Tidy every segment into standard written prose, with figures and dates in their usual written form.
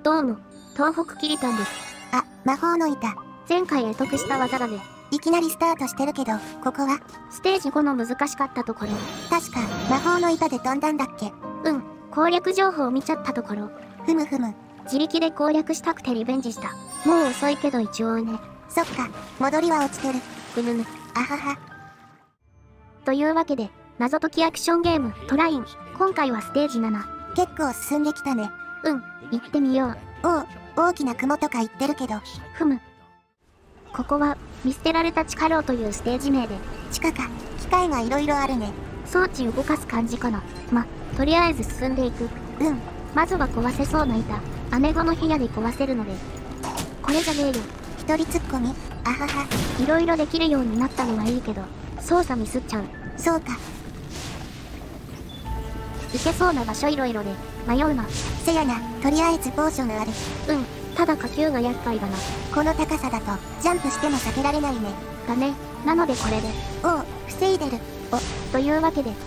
どうも、東北キリタンです。 あ、魔法の板。 前回得得した技だね。 いきなりスタートしてるけど、ここはステージ5の難しかったところ。 確か、魔法の板で飛んだんだっけ。 攻略情報を見ちゃったところ。 ふむふむ。 自力で攻略したくてリベンジした。もう遅いけど一応ね。 そっか、戻りは落ちてる。 ぐぬぬ。 あはは。 というわけで、謎解きアクションゲーム、トライン。今回はステージ7。 結構進んできたね。 行ってみよう。 大きな雲とか言ってるけど。 ふむ。ここは、見捨てられた地下牢というステージ名で。 地下か、機械が色々あるね。 装置動かす感じかな。とりあえず進んでいく。まずは壊せそうな板。姉子の部屋で壊せるので。これじゃねえよ。 一人突っ込み、あはは。 いろいろできるようになったのはいいけど、操作ミスっちゃう。 そうか。 行けそうな場所いろいろで、迷うな。 せやな、とりあえずポーションある。 ただ火球が厄介だな。 この高さだと、ジャンプしても避けられないね。 だね。なのでこれで。 防いでる。 というわけで。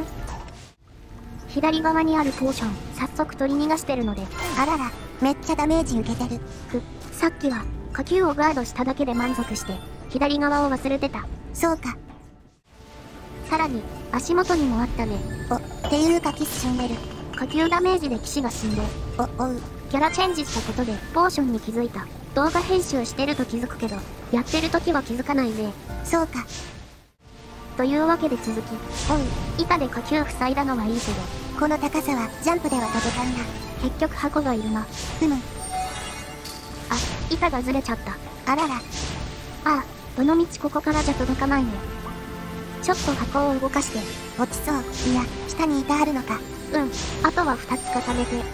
左側にあるポーション、早速取り逃がしてるので。 あらら、めっちゃダメージ受けてる。 さっきは、火球をガードしただけで満足して、左側を忘れてた。 そうか。 さらに、足元にもあったね。 っていうかキス死んでる。 火球ダメージで騎士が死んで。キャラチェンジしたことで、ポーションに気づいた。動画編集してると気づくけど、やってる時は気づかないね。 そうか。 というわけで続き。板で火球塞いだのはいいけど。 この高さはジャンプでは飛べたんだ。 結局箱がいるな。板がずれちゃった。 あらら。 どの道ここからじゃ届かないね。ちょっと箱を動かして。 落ちそう。いや、下に板あるのか。 あとは2つ重ねて。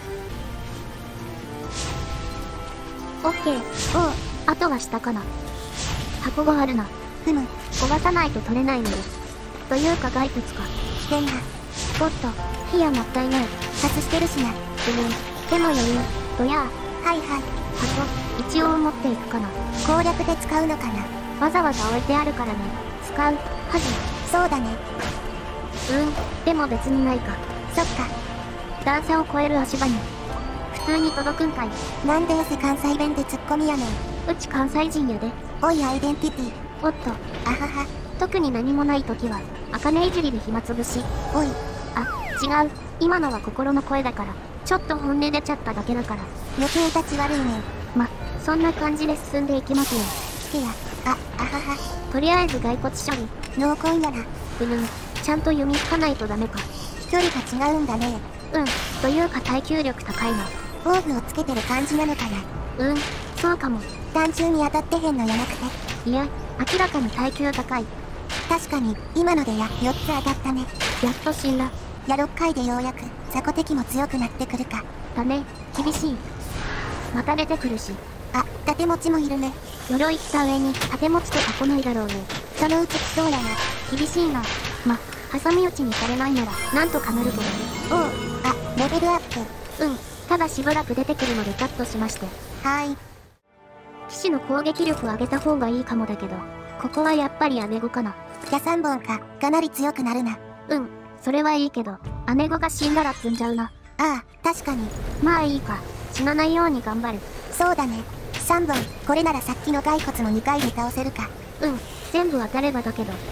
オッケー。あとは下かな。箱があるな。壊さないと取れないので。というか骸骨か。 危険だ。 おっと、火やもったいない。 殺してるしな。 でも余裕。どやはい。 箱、一応持っていくかな。 攻略で使うのかな。 わざわざ置いてあるからね。使うはず。 そうだね。 でも別にないか。 そっか。 段差を越える足場に。普通に届くんかい。 なんで関西弁でツッコミやねん。 うち関西人やで。 おいアイデンティティ。 おっと。 あはは。 特に何もない時は、茜いじりで暇つぶし。 おい。 違う。今のは心の声だから。ちょっと本音出ちゃっただけだから。 余計立ち悪いねん。 そんな感じで進んでいきますよ。 聞けや。あはは。 とりあえず骸骨処理。 濃厚やな。 ちゃんと読み引かないとダメか。 距離が違うんだね。 というか耐久力高いな。 オーブをつけてる感じなのかな。 そうかも。 単純に当たってへんのやなくて。 いや、明らかに耐久高い。 確かに、今ので4つ当たったね。 やっと死んだ。 6回でようやく、雑魚敵も強くなってくるか。 だね、厳しい。また出てくるし。 盾持ちもいるね。 鎧着た上に盾持ちとか来ないだろうね。 そのうち来そうやな。 厳しいな。挟み撃ちにされないなら、なんとかなるけどね。 レベルアップ。 ただしばらく出てくるのでカットしまして。騎士の攻撃力上げた方がいいかもだけど、ここはやっぱり姉子かな。 じゃ3本か、かなり強くなるな。 それはいいけど、姉子が死んだら積んじゃうな。 確かに。 いいか。死なないように頑張る。 そうだね。3本、これならさっきの骸骨も2回で倒せるか。 全部当たればだけど。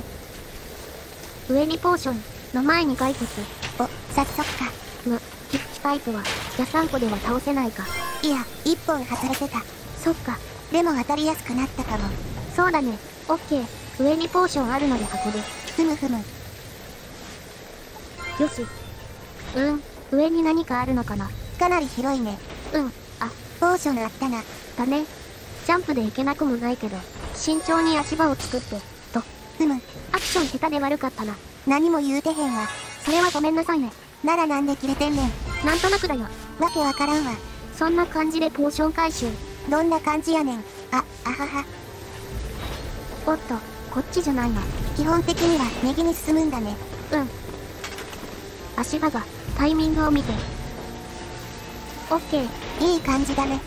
上にポーション、の前に骸骨。 早速か。 寄付タイプは、じゃ3個では倒せないか。 いや、1本外れてた。 そっか。 でも当たりやすくなったかも。 そうだね。オッケー。上にポーションあるので箱で。よし。上に何かあるのかな。 かなり広いね。ポーションあったな。 だね。ジャンプで行けなくもないけど、慎重に足場を作って、アクション下手で悪かったな。 何も言うてへんわ。 それはごめんなさいね。 ならなんで切れてんねん。 なんとなくだよ。 わけわからんわ。 そんな感じでポーション回収。 どんな感じやねん。あはは。 おっと、こっちじゃないな。 基本的には右に進むんだね。 足場が、タイミングを見て。オッケー。 いい感じだね。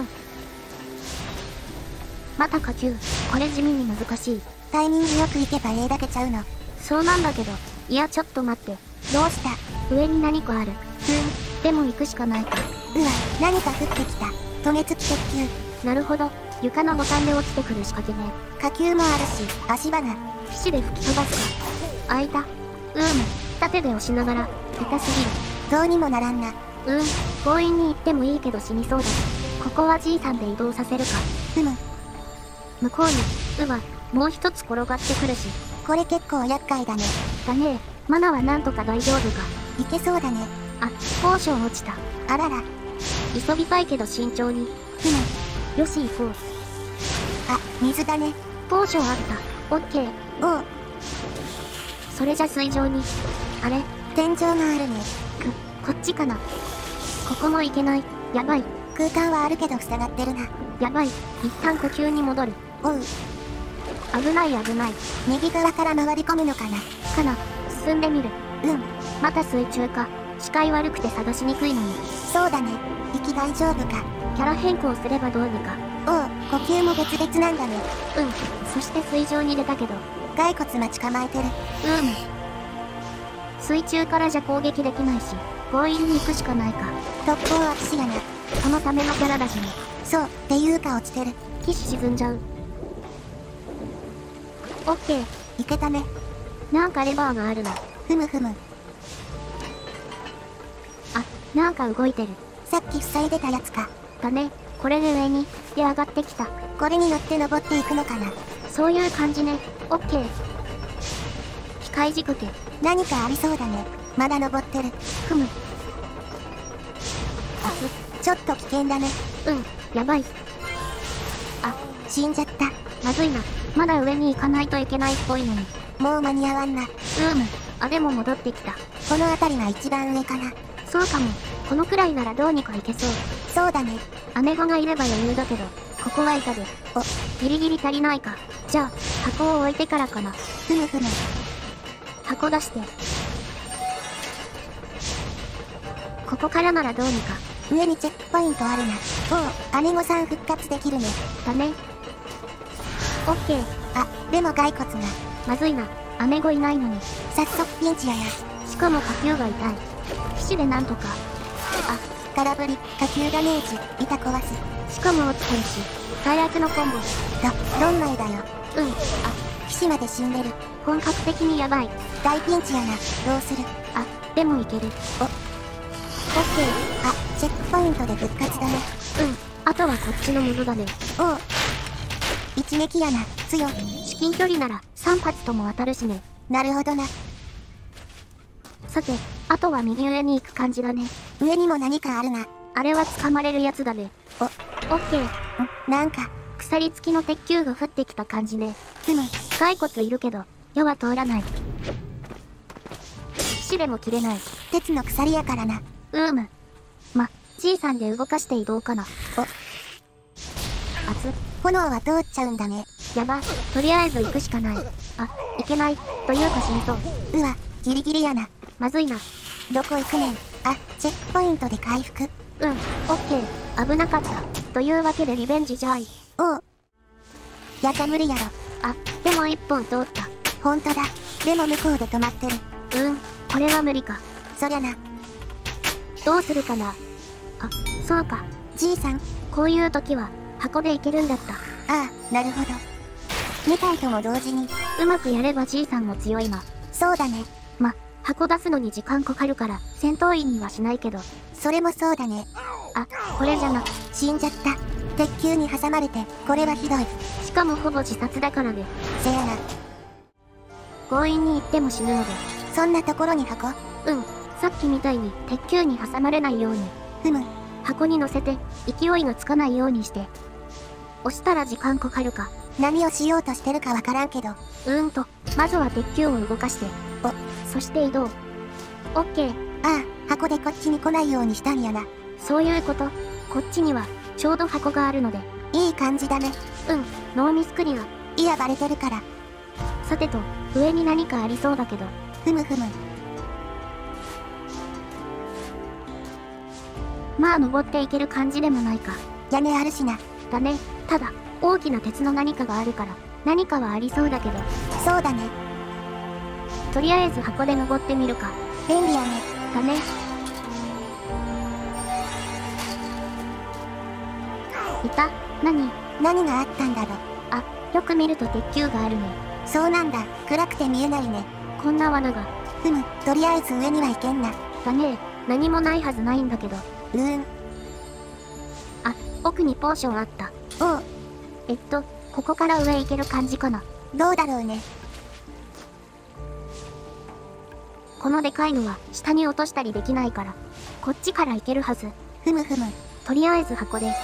また火球。これ地味に難しい。 タイミングよく行けばだけちゃうの。 そうなんだけど。いやちょっと待って。 どうした？ 上に何かある。でも行くしかないか。 うわ、 何か降ってきた。渡月鉄球。 なるほど。床のボタンで落ちてくる仕掛けね。 火球もあるし、足場が。 皮脂で吹き飛ばすか。開いた。縦で押しながら、痛すぎる。 どうにもならんな。 強引に行ってもいいけど死にそうだ。ここはじいさんで移動させるか。向こうに、もう一つ転がってくるし。 これ結構厄介だね。 だね。マナはなんとか大丈夫か。 いけそうだね。 ポーション落ちた。 あらら。 急ぎたいけど慎重に。よし行こう。 水だね。 ポーションあった。オッケー。 おう。 それじゃ水上に。あれ？ 天井があるね。 こっちかな。ここも行けない。やばい。 空間はあるけど塞がってるな。 やばい。一旦呼吸に戻る。 おう。 危ない。 右側から回り込むのかな。 進んでみる。また水中か。視界悪くて探しにくいのに。 そうだね。息大丈夫か。 キャラ変更すればどうにか。 呼吸も別々なんだね。 そして水上に出たけど。 骸骨待ち構えてる。 水中からじゃ攻撃できないし、強引に行くしかないか。 特攻は騎士やな。 そのためのキャラだしね。 そう、っていうか落ちてる。 騎士沈んじゃう。オッケー。 いけたね。 なんかレバーがあるな。なんか動いてる。 さっき塞いでたやつか。 だね。これで上に、上がってきた。 これに乗って登っていくのかな。 そういう感じね。オッケー。機械仕掛け。 何かありそうだね。まだ登ってる。ちょっと危険だね。 やばい。 死んじゃった。 まずいな。まだ上に行かないといけないっぽいのに。 もう間に合わんな。 でも戻ってきた。 この辺りが一番上かな。 そうかも。このくらいならどうにかいけそう。 そうだね。 姉子がいれば余裕だけど、ここは板で。ギリギリ足りないか。じゃあ、箱を置いてからかな。箱出して。ここからならどうにか。 上にチェックポイントあるな。姉御さん復活できるね。 だね。オッケー。 でも骸骨が。 まずいな。姉子いないのに。 早速ピンチやな。 しかも火球が痛い。騎士でなんとか。 空振り、火球ダメージ、板壊す。 しかも落ちてるし、最悪のコンボ。 どんまいだよ。騎士まで死んでる。 本格的にやばい。 大ピンチやな。どうする？ でもいける。オッケー。チェックポイントで復活だね。 あとはこっちのものだね。 一撃やな。強い。 至近距離なら3発とも当たるしね。 なるほどな。 さて、あとは右上に行く感じだね。 上にも何かあるな。 あれは掴まれるやつだね。オッケー。 なんか、 鎖付きの鉄球が降ってきた感じね。骸骨いるけど、矢は通らない。騎士でも切れない。 鉄の鎖やからな。 じいさんで動かして移動かな。 炎は通っちゃうんだね。 やば。とりあえず行くしかない。いけない。というか死にそう。 ギリギリやな。 まずいな。 どこ行くねん。チェックポイントで回復。 オッケー。危なかった。というわけでリベンジじゃい。 やっぱ無理やろ。 でも一本通った。 ほんとだ。でも向こうで止まってる。 これは無理か。 そりゃな。 どうするかな。そうか。 じいさん。 こういう時は、箱で行けるんだった。 なるほど。2体とも同時に。 うまくやればじいさんも強いな。 そうだね。 箱出すのに時間かかるから、戦闘員にはしないけど。 それもそうだね。 これじゃな。 死んじゃった。鉄球に挟まれて、これはひどい。 しかもほぼ自殺だからね。 せやな。 強引に行っても死ぬので。 そんなところに箱？ さっきみたいに鉄球に挟まれないように。箱に乗せて、勢いがつかないようにして。押したら時間かかるか。 何をしようとしてるかわからんけど。 まずは鉄球を動かして。そして移動。オッケー。 箱でこっちに来ないようにしたんやな。 そういうこと。こっちには、ちょうど箱があるので。 いい感じだね。 ノーミスクリア。 いや、バレてるから。 さてと、上に何かありそうだけど。登っていける感じでもないか。 屋根あるしな。 だね。ただ、大きな鉄の何かがあるから、何かはありそうだけど。 そうだね。 とりあえず箱で登ってみるか。 便利やね。 だね。 いた？何があったんだろ。 あ、よく見ると鉄球があるね。 そうなんだ。暗くて見えないね。 こんな罠が。 ふむ、とりあえず上には行けんな。 だね。何もないはずないんだけど。あ、奥にポーションあった。 おう。 ここから上行ける感じかな。 どうだろうね。 このでかいのは下に落としたりできないから、こっちから行けるはず。 ふむふむ。 とりあえず箱で。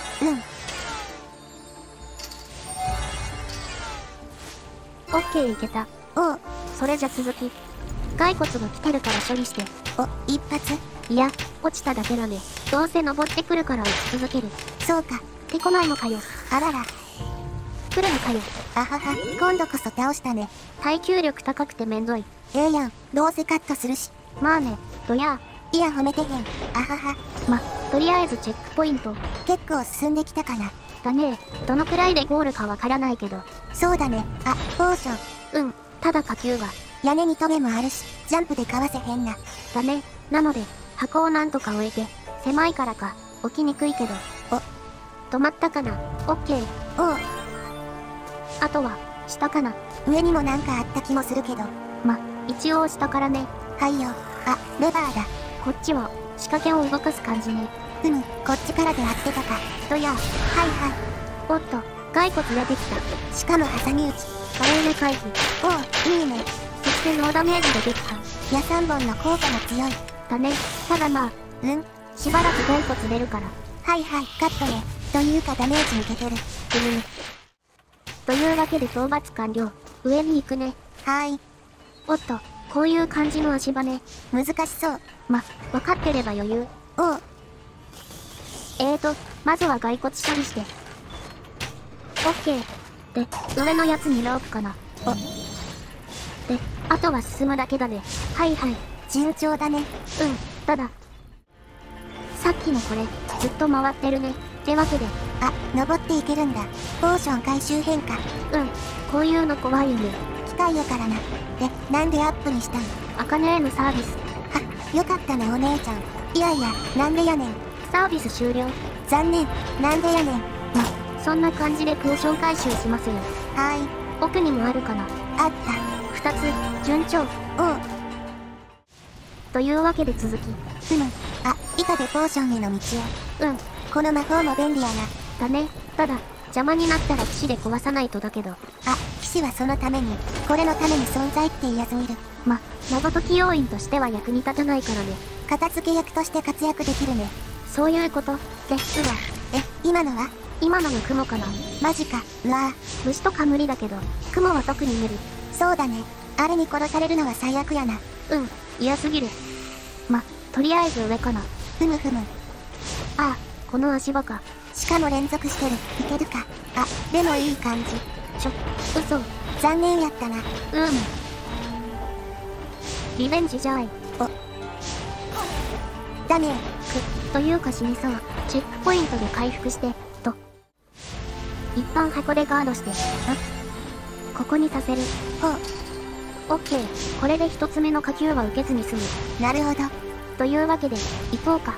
オッケー、いけた。 おう。 それじゃ続き。骸骨が来てるから処理して。 一発？ いや、落ちただけだね。どうせ登ってくるから打ち続ける。 そうか。 ってこないのかよ。 あらら。 来るのかよ。 あはは、今度こそ倒したね。 耐久力高くてめんどい。 ええやん、どうせカットするし。 まあね、どやいや褒めてへん。あはは。 とりあえずチェックポイント。 結構進んできたかな。 だね。どのくらいでゴールかわからないけど。 そうだね。あ、ポーション。 ただ火球が。 屋根にトゲもあるし、ジャンプでかわせへんな。 だね。なので、箱をなんとか置いて、狭いからか、置きにくいけど。止まったかな。オッケー。 おう。 あとは、下かな。 上にもなんかあった気もするけど。 一応下からね。 はいよ。あ、レバーだ。 こっちは、仕掛けを動かす感じね。 こっちからで合ってたか。 どや。 はいはい。 おっと、骸骨出てきた。 しかも挟み撃ち。 華麗な回避。 おう、いいね。 そしてノーダメージで撃破。 矢3本の効果も強い。 だね。ただしばらく骸骨出るから。 はいはい、カットね。というかダメージ受けてる。 というわけで討伐完了。上に行くね。 はーい。 おっと、こういう感じの足場ね。 難しそう。 わかってれば余裕。 おう。 まずは骸骨処理して。オッケー。で、上のやつにロープかな。で、あとは進むだけだね。はいはい。 順調だね。 ただ。さっきのこれ、ずっと回ってるね。ってわけで。 あ、登っていけるんだ。ポーション回収変化。 こういうの怖いよね。 機械やからな。で、なんでアップにしたん？ 茜へのサービス。 よかったなお姉ちゃん。いやいや、なんでやねん。 サービス終了。 残念。なんでやねん。 そんな感じでポーション回収しますよ。 はーい。 奥にもあるかな。 あった。 2つ、順調。 おう。 というわけで続き。 あ、板でポーションへの道を。この魔法も便利やな。 だね。ただ、邪魔になったら騎士で壊さないとだけど。 騎士はそのために、これのために存在って言わずいる。 謎解き要員としては役に立たないからね。 片付け役として活躍できるね。 そういうことですわ。 今のは？ 今のが雲かな。 マジか。うわぁ。 虫とか無理だけど、雲は特に無理。 そうだね。あれに殺されるのは最悪やな。 嫌すぎる。とりあえず上かな。この足場か。 しかも連続してる。いけるか。でもいい感じ。 嘘。 残念やったな。 リベンジじゃい。 ダメ。 というか死にそう。チェックポイントで回復して、と。一旦箱でガードして。ここにさせる。オッケー。これで一つ目の火球は受けずに済む。 なるほど。 というわけで、行こうか。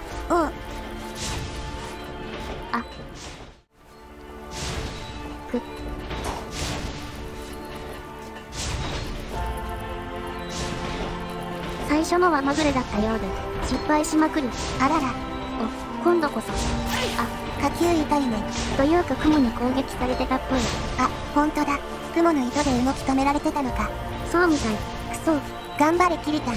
最初のはまぐれだったようで、失敗しまくる。 あらら。 今度こそ。 火球痛いね。 というか雲に攻撃されてたっぽい。 ほんとだ。雲の糸で動き止められてたのか。 そうみたい。くそ。 頑張れキリタン。 い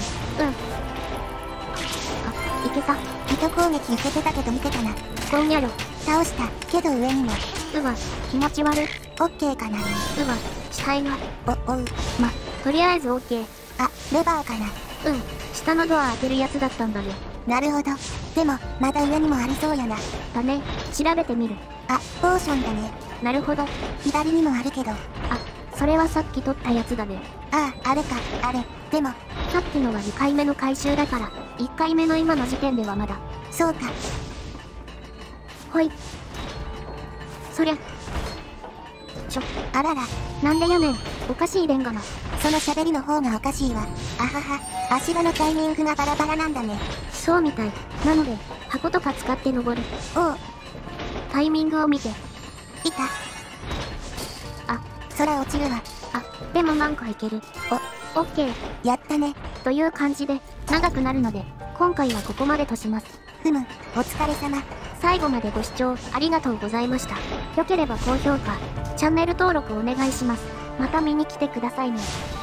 けた。 糸攻撃受けてたけど見てたな。 こんやろ。 倒した。けど上にも。 気持ち悪い。 オッケーかな。 死体が。とりあえずオッケー。 レバーかな。 下のドア開けるやつだったんだね。 なるほど。でも、まだ上にもありそうやな。 だね。調べてみる。 ポーションだね。 なるほど。 左にもあるけど。 それはさっき取ったやつだね。 あれか、あれ。でも、 さっきのは2回目の回収だから、1回目の今の時点ではまだ。 そうか。 ほい。そりゃ。 あらら。 なんでやねん。おかしいレンガな。 その喋りの方がおかしいわ。足場のタイミングがバラバラなんだね。 そうみたい。なので、箱とか使って登る。 おう。 タイミングを見て。 いた。 あ、 空落ちるわ。 あ、でもなんかいける。オッケー。 やったね。 という感じで、長くなるので、今回はここまでとします。 ふむ、お疲れ様。 最後までご視聴ありがとうございました。良ければ高評価、チャンネル登録お願いします。また見に来てくださいね。